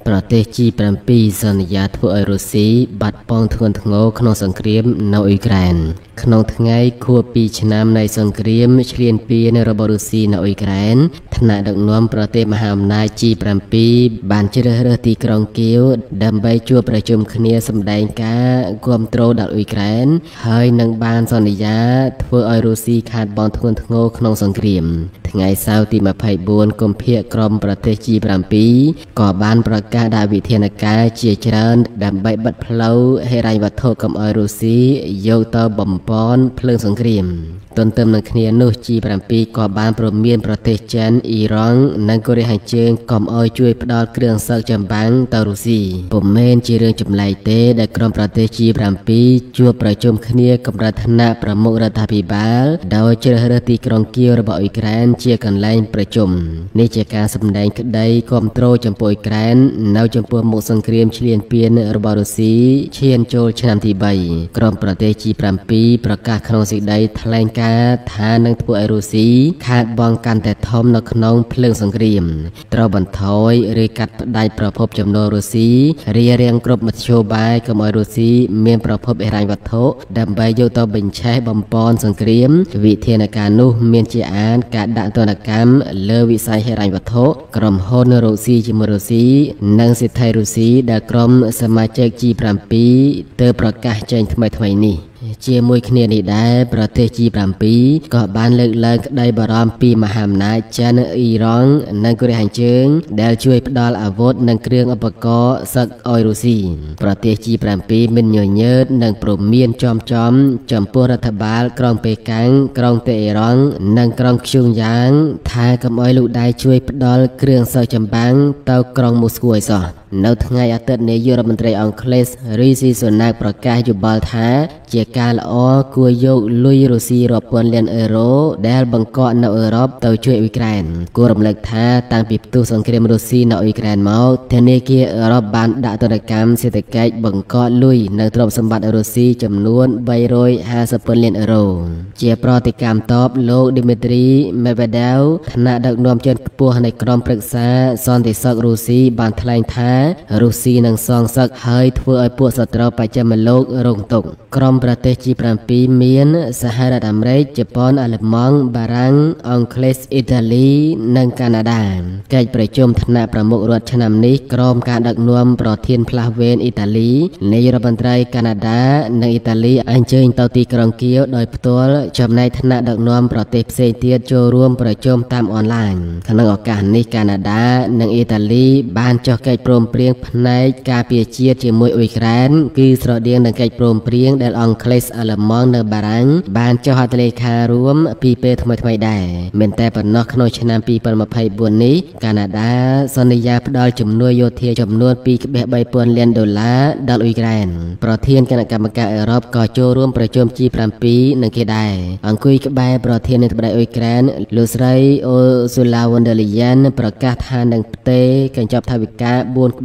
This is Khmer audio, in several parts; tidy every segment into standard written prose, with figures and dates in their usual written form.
ប្រទេសជី7សន្យាធ្វើឲ្យរុស្ស៊ីបាត់បង់ធ្ងន់ធ្ងរក្នុងសង្គ្រាមនៅអ៊ុយក្រែនក្នុងថ្ងៃខួប2ឆ្នាំនៃសង្គ្រាមឈ្លានពានរបស់រុស្ស៊ីនៅអ៊ុយក្រែនថ្នាក់ដឹកនាំប្រទេសមហាអំណាចG7បានជ្រើសរើសទីក្រុងគៀវដើម្បីជួបប្រជុំគ្នាសម្ដែងការគាំទ្រដល់អ៊ុយក្រែនហើយនឹងបានសន្យាធ្វើឲ្យរុស្ស៊ីខាតបង់ធ្ងន់ធ្ងរក្នុងសង្គ្រាមថ្ងៃសៅរ៍ទី24កុម្ភៈក្រុមប្រទេសG7ក៏បានប្រកាសដាក់វិធានការជាច្រើនដើម្បីបិទផ្លូវហិរញ្ញវត្ថុកុំឲ្យរុស្ស៊ីយកទៅបំពេញភ្លើងសង្គ្រាមទន្ទឹមនឹងគ្នានោះG7ក៏បានព្រមានប្រទេសចិនអ៊ីរ៉ង់និងកូរ៉េខាងជើងកុំឲ្យជួយផ្ដល់គ្រឿងសឹកចម្បាំងទៅរុស្ស៊ីពុំមែនជារឿងចម្លែកទេដែលក្រុមប្រទេសG7ជួបប្រជុំគ្នាកម្រិតថ្នាក់ប្រមុខរដ្ឋាភិបាលដោយជ្រើសរើសទីក្រុងគៀវរបស់អ៊ុយក្រែនជាកន្លែងប្រជុំនេះជាការសម្ដែងក្តីគាំទ្រចំពោះអ៊ុយក្រែននៅចំពោះមុខសង្គ្រាមឈ្លានពានរបស់រុស្ស៊ីឈានចូលឆ្នាំទី3ក្រុមប្រទេសG7ប្រកាសក្នុងសេចក្តីថ្លែងការណ៍ថានឹងធ្វើឲ្យរុស្ស៊ីខាតបង់កាន់តែធំនៅក្នុងភ្លើងសង្គ្រាមត្រូវបន្ថយឬកាត់ផ្តាច់ប្រភពចំណូលរុស្ស៊ីរារាំងគ្រប់មធ្យោបាយកុំឲ្យរុស្ស៊ីមានប្រភពហិរញ្ញវត្ថុដើម្បីយកទៅបញ្ឆេះបំពេញសង្គ្រាមវិធានការនោះមានជាអានការដាក់ទណ្ឌកម្មលើវិស័យហិរញ្ញវត្ថុក្រុមហ៊ុនរុស្ស៊ីជាមួយរុស្ស៊ីនិងសិទ្ធិរុស្ស៊ីដែលក្រុមសមាជិកG7ទើបប្រកាសចេញថ្មីនេះជាមួយគ្នានេះដែរប្រទេសG7ក៏បានលើកឡើងក្តីបារម្ភពីមហាអំណាចចិនអ៊ីរ៉ង់និងកូរ៉េខាងជើងដែលជួយផ្ដល់អាវុធនិងគ្រឿងឧបករណ៍សឹកឲ្យរុស្ស៊ីប្រទេសG7មិនញញើតនិងព្រមានចំចំពោះរដ្ឋបាលក្រុងប៉េកាំងក្រុងតេហេរ៉ង់និងក្រុងខ្យូងយ៉ាងថាកុំឲ្យលោកដៃជួយផ្ដល់គ្រឿងសឹកចម្បាំងទៅក្រុងមូស្គូឲ្យសោះនៅថ្ងៃអាទិត្យនាយករដ្ឋមន្ត្រីអង់គ្លេសរីស៊ីសូណាកប្រកាសយោបល់ថាជាការល្អគួរយកលុយរុស្ស៊ីរាប់ពាន់លានអឺរ៉ូដែលបង្កក់នៅអឺរ៉ុបទៅជួយអ៊ុយក្រែនគួររំលឹកថាតាំងពីផ្ទុះសង្គ្រាមរុស្ស៊ីនៅអ៊ុយក្រែនមកធនាគារអឺរ៉ុបបានដាក់ទណ្ឌកម្មសេដ្ឋកិច្ចបង្កក់លុយនៅទ្រព្យសម្បត្តិរុស្ស៊ីចំនួន350លានអឺរ៉ូជាប្រតិកម្មតបលោកឌីមីទ្រីមេវេដាវថ្នាក់ដឹកនាំជាន់ខ្ពស់នៃក្រុមប្រឹក្សាសន្តិសុខរុស្ស៊ីបានថ្លែងថារុស្ស៊ីនឹងសងសឹកហើយធ្វើឲ្យពួកសត្រូវបច្ចិមលោករងទុក្ខក្រុមប្រទេសG7មានសហរដ្ឋអាមេរិកជប៉ុនអាល្លឺម៉ង់បារាំងអង់គ្លេសអ៊ីតាលីនិងកាណាដាកិច្ចប្រជុំថ្នាក់ប្រមុខរដ្ឋឆ្នាំនេះក្រុមការដឹកនាំប្រធានផ្លាស់វេនអ៊ីតាលីនាយរដ្ឋមន្ត្រីកាណាដានិងអ៊ីតាលីអញ្ជើញទៅទីក្រុងគៀវដោយផ្ទាល់ចំណែកថ្នាក់ដឹកនាំប្រទេសផ្សេងទៀតចូលរួមប្រជុំតាមអនឡាញក្នុងឱកាសនេះកាណាដានិងអ៊ីតាលីបានចុះកិច្ចព្រមព្រៀងផ្នែកការពារជាតិជាមួយអ៊ុយក្រែនគឺស្រដៀងនឹងកិច្ចព្រមព្រៀងដែលអង់គ្លេសអាល្លឺម៉ង់នៅបារាំងបានចុះហត្ថលេខារួមពីពេលថ្មីដែរមិនតែប៉ុណ្ណោះក្នុងឆ្នាំ2024នេះកាណាដាសន្យាផ្ដល់ជំនួយយោធាចំនួន2.3 លានដុល្លារដល់អ៊ុយក្រែនប្រធានគណៈកម្មការអឺរ៉ុបក៏ចូលរួមប្រជុំG7នឹងគេដែរអង្គុយក្បែរប្រធានាធិបតីអ៊ុយក្រែនលោកស្រីអូស៊ូឡាវ៉ុនដឺលីយ៉ានប្រកាសថានឹងផ្ទេរកញ្ចប់ថវិកា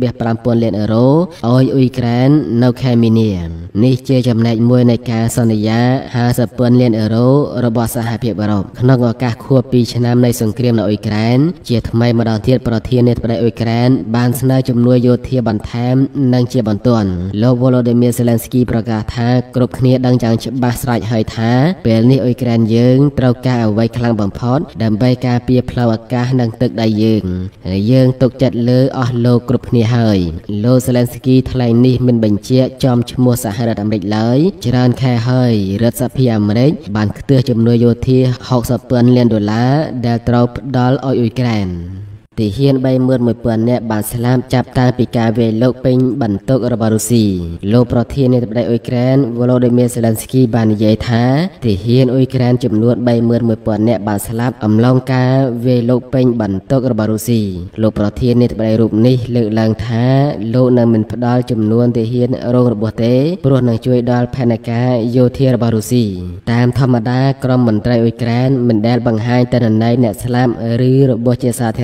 4.5 លានអឺរ៉ូឲ្យអ៊ុយក្រែននៅខែមីនានេះជាចំណែកមួយនៃការសន្យា50 លានអឺរ៉ូរបស់សហភាពអឺរ៉ុបក្នុងឱកាសខួប2ឆ្នាំនៃសង្គ្រាមនៅអ៊ុយក្រែនជាថ្មីម្ដងទៀតប្រធានាធិបតីអ៊ុយក្រែនបានស្នើជំនួយយោធាបន្ថែមនិងជាបន្ទាន់លោក Volodymyr Zelensky ប្រកាសថាគ្រប់គ្នាដឹងយ៉ាងច្បាស់ស្រេចហើយថាពេលនេះអ៊ុយក្រែនយើងត្រូវការអ្វីខ្លាំងបំផុតដើម្បីការពារផ្លូវអាកាសនិងទឹកដីយើងទុកចិត្តលើអស់លោកគ្រប់គ្នាហើយលោក Zelensky ថ្លែងនេះមិនបញ្ជាក់ចំឈ្មោះសហរដ្ឋអាមេរិកឡើយច្រើនខែហើយរដ្ឋសភាអាមេរិកបានខ្ទើសជំនួយយោធា60 លានដុល្លារដែលត្រូវផ្ដល់ឲ្យអ៊ុយក្រែនទាហាន31000 នាក់បានស្លាប់ចាប់តាំងពីការវាយលុកពេញបន្ទុករបស់រុស្ស៊ីលោកប្រធានាធិបតីអ៊ុយក្រែន Volodymyr Zelensky បាននិយាយថាទាហានអ៊ុយក្រែនចំនួន31000 នាក់បានស្លាប់អំឡុងការវាយលុកពេញបន្ទុករបស់រុស្ស៊ីលោកប្រធានាធិបតីរូបនេះលើកឡើងថាលោកនឹងមិនផ្ដល់ចំនួនទាហានរងរបួសទេព្រោះនឹងជួយដល់ផែនការយោធារបស់រុស្ស៊ីតាមធម្មតាក្រុមមន្ត្រីអ៊ុយក្រែនមិនដែលបង្ហាញទិន្នន័យអ្នកស្លាប់ឬរបួសជាសាធារណៈទេ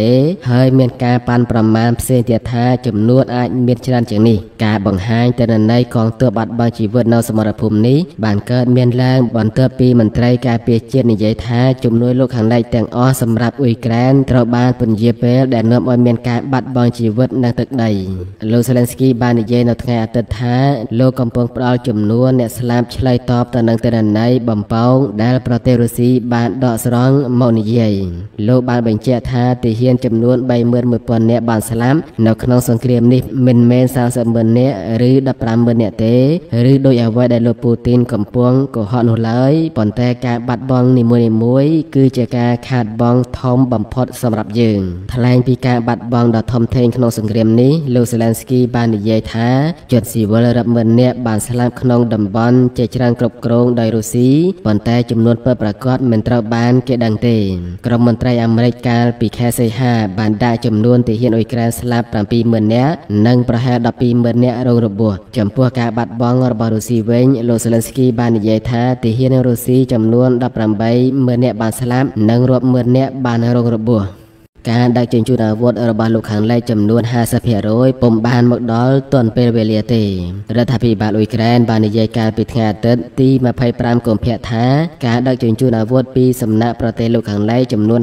ទេហើយមានការប៉ាន់ប្រមាណផ្សេងទៀតថាចំនួនអាចមានច្រើនជាងនេះការបង្ហាញទិន្នន័យកងទ័ពបាត់បង់ជីវិតនៅសមរភូមិនេះបានកើតមានឡើងបន្ទាប់ពីមន្ត្រីការពារជាតិនិយាយថាជំនួយលោកខាងលិចទាំងអស់សម្រាប់អ៊ុយក្រែនត្រូវបានពន្យាពេលដែលនាំឲ្យមានការបាត់បង់ជីវិតនៅទឹកដីលោក Zelensky បាននិយាយនៅថ្ងៃអាទិត្យថាលោកកំពុងផ្ដល់ចំនួនអ្នកស្លាប់ឆ្លើយតបទៅនឹងទិន្នន័យបំផោងដែលប្រទេសរុស្ស៊ីបានដកស្រង់មកនិយាយលោកបានបញ្ជាក់ថាទាហានចំនួន 31,000 នាក់បានស្លាប់នៅក្នុងសង្គ្រាមនេះមិនមែន 30,000 នាក់ឬ 15,000 នាក់ទេឬដោយអ្វីដែលលោកពូទីនកំពុងកុហកនោះឡើយប៉ុន្តែការបាត់បង់នីមួយៗគឺជាការខាតបង់ធំបំផុតសម្រាប់យើងថ្លែងពីការបាត់បង់ដ៏ធំធេងក្នុងសង្គ្រាមនេះលោក Zelensky បាននិយាយថាជនស៊ីវិលរាប់ម៉ឺននាក់បានស្លាប់ក្នុងតំបន់ជាច្រើនគ្រប់គ្រងដោយរុស្ស៊ីប៉ុន្តែចំនួនពិតប្រាកដមិនត្រូវបានគេដឹងទេក្រុមមន្ត្រីអាមេរិកកាលពីខែសីហាបានដាក់ចំនួនទាហានអ៊ុយក្រែនស្លាប់ 70,000 នាក់និងប្រហែល 12,000 នាក់រងរបួសចំពោះការបាត់បង់របស់រុស្ស៊ីវិញលោក Zelensky បាននិយាយថាទាហានរុស្ស៊ីចំនួន 18,000 នាក់បានស្លាប់និងរាប់ម៉ឺននាក់បានរងរបួសការដឹកជញ្ជូនអាវុធរបស់លោកខាងលិចចំនួន 50% ពុំបានមកដល់ទាន់ពេលវេលាទេរដ្ឋាភិបាលអ៊ុយក្រែនបាននិយាយកាលពីថ្ងៃអាទិត្យទី 25 កុម្ភៈថាការដឹកជញ្ជូនអាវុធពីសំណាក់ប្រទេសលោកខាងលិចចំនួន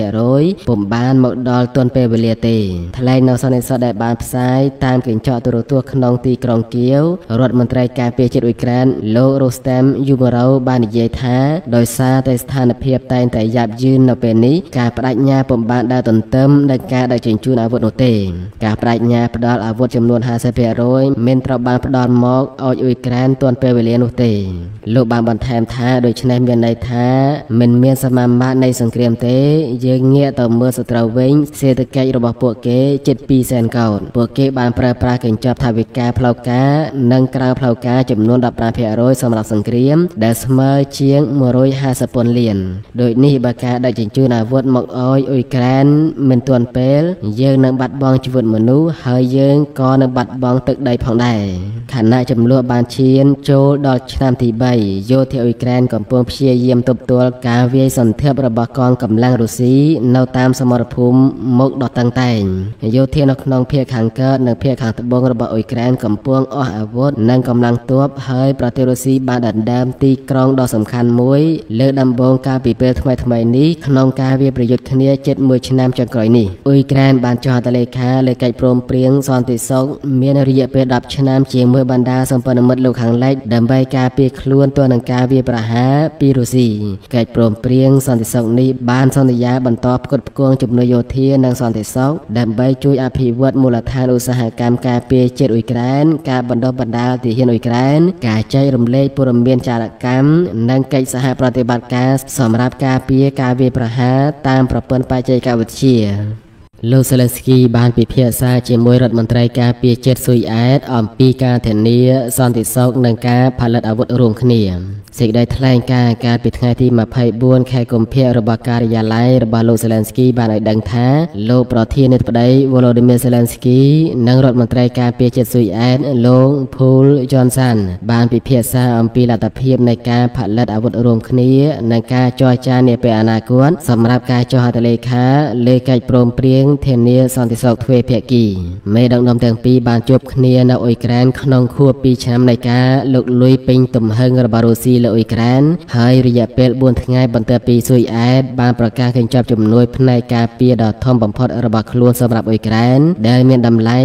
50% ពុំបានមកដល់ទាន់ពេលវេលាទេថ្លែងនៅសន្និសីទដែលបានផ្សាយតាមកញ្ចក់ទូរទស្សន៍ក្នុងទីក្រុងគៀវរដ្ឋមន្ត្រីការពារជាតិអ៊ុយក្រែនលោក Rustem Umerov បាននិយាយថាដោយសារតែស្ថានភាពតែងតែយ៉ាប់យឺននៅពេលនេះការបដិញ្ញាពុំបានដើរទន្ទឹមនឹងការដឹកជញ្ជូនអាវុធនោះទេការបដិញ្ញាផ្ដល់អាវុធចំនួន 50% មិនត្រូវបានផ្ដល់មកឲ្យអ៊ុយក្រែនទាន់ពេលវេលានោះទេលោកបានបន្ថែមថាដូច្នេះមានន័យថាមិនមានសមាមាត្រនៃសង្គ្រាមទេយើងងាកទៅមើលសត្រូវវិញសេដ្ឋកិច្ចរបស់ពួកគេជិត 200,000 កោដពួកគេបានប្រើប្រាស់កញ្ចប់ថវិកាផ្លូវការនិងក្រៅផ្លូវការចំនួន 15% សម្រាប់សង្គ្រាមដែលស្មើជាង 150,000 លានដូចនេះបើការដឹកជញ្ជូនអាវុធមកឲ្យអ៊ុយក្រែនមិនទាន់ពេលយើងនឹងបាត់បង់ជីវិតមនុស្សហើយយើងក៏នឹងបាត់បង់ទឹកដីផងដែរខណៈចំនួនបានឈានចូលដល់ឆ្នាំទី3យោធាអ៊ុយក្រែនកំពុងព្យាយាមទប់ទល់ការវាយសន្ធាប់របស់កងកម្លាំងរុស្ស៊ីនៅតាមសមរភូមិមុខដ៏តឹងតែងយោធានៅក្នុងភាគខាងកើតនិងភាគខាងត្បូងរបស់អ៊ុយក្រែនកំពុងអស់អាវុធនិងកម្លាំងទ័ពហើយប្រទេសរុស្ស៊ីបានដណ្ដើមទីក្រុងដ៏សំខាន់មួយលើដំបូងកាលពីពេលថ្មីៗនេះក្នុងការវាយប្រយុទ្ធគ្នាជិត1ឆ្នាំចុងក្រោយនេះអ៊ុយក្រែនបានចុះហត្ថលេខាលើកិច្ចព្រមព្រៀងសន្តិសុខមានរយៈពេល10ឆ្នាំជាមួយបណ្ដាសម្ព័ន្ធមិត្តលោកខាងលិចដើម្បីការពារខ្លួនទោះនឹងការវាយប្រហារពីរុស្ស៊ីកិច្ចព្រមព្រៀងសន្តិសុខនេះបានសន្យាបន្តផ្គត់ផ្គង់ជំនួយយោធានិងសន្តិសុខដើម្បីជួយអភិវឌ្ឍមូលដ្ឋានឧស្សាហកម្មការពារជាតិអ៊ុយក្រែនការបណ្ដុះបណ្ដាលទាហានអ៊ុយក្រែនការចែករំលែកព័ត៌មានចារកម្មនិងកិច្ចសហប្រតិបត្តិការសម្រាប់ការពារការវាយប្រហារតាមប្រព័ន្ធបច្ចេកវិទ្យាលោក Zelensky បានពិភាក្សាជាមួយរដ្ឋមន្ត្រីការពារជាតិស៊ុយអែតអំពីការធានាសន្តិសុខនិងការផលិតអាវុធរួមគ្នាសេចក្តីថ្លែងការណ៍កាលពីថ្ងៃទី 24 ខែកុម្ភៈរបស់ការិយាល័យរបស់លោក Zelensky បានឲ្យដឹងថាលោកប្រធានាធិបតី Volodymyr Zelensky និងរដ្ឋមន្ត្រីការពារជាតិស៊ុយអែតលោក Paul Johnson បានពិភាក្សាអំពីលទ្ធភាពនៃការផលិតអាវុធរួមគ្នានិងការចរចានាពេលអនាគតសម្រាប់ការចុះហត្ថលេខាលើកិច្ចព្រមព្រៀងធានាសន្តិសុខទ្វេភាគីមេដឹកនាំទាំងពីរបានជួបគ្នានៅអ៊ុយក្រែនក្នុងខួប2ឆ្នាំនៃការលុកលុយពេញទំហឹងរបស់រុស្ស៊ីលើអ៊ុយក្រែនហើយរយៈពេល4ថ្ងៃបន្ទាប់ពីស៊ុយអែតបានប្រកាសកញ្ចប់ជំនួយផ្នែកការពារដ៏ធំបំផុតរបស់ខ្លួនសម្រាប់អ៊ុយក្រែនដែលមានតម្លៃ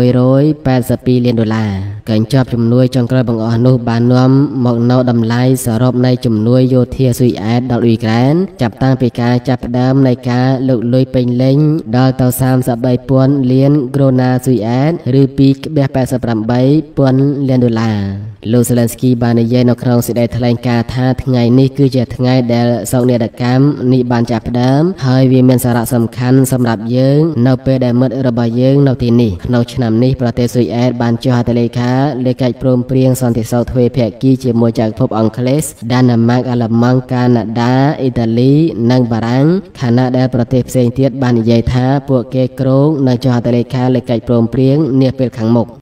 $682 លានកញ្ចប់ជំនួយចុងក្រោយបង្អស់នោះបាននាំមកនូវតម្លៃសរុបនៃជំនួយយោធាស៊ុយអែតដល់អ៊ុយក្រែនចាប់តាំងពីការចាប់ផ្ដើមនៃការលុកលុយពេញលេញដល់ទៅ$33,000 លានស៊ុយអែតឬ$2.88 លានលោក Zelensky បាននិយាយនៅក្នុងសេចក្តីថ្លែងការណ៍ថាថ្ងៃនេះគឺជាថ្ងៃដែលសោកនាដកម្មនេះបានចាប់ផ្ដើមហើយវាមានសារៈសំខាន់សម្រាប់យើងនៅពេលដែលមិត្តរបស់យើងនៅទីនេះក្នុងឆ្នាំនេះប្រទេសស៊ុយអែតបានចុះហត្ថលេខាលើកិច្ចព្រមព្រៀងសន្តិសុខទ្វេភាគីជាមួយចក្រភពអង់គ្លេសដាណឺម៉ាកអាល្លឺម៉ង់កាណាដាអ៊ីតាលីនិងបារាំងខណៈដែលប្រទេសផ្សេងទៀតបាននិយាយថាពួកគេគ្រោងនឹងចុះហត្ថលេខាលើកិច្ចព្រមព្រៀងនាពេលខាងមុខ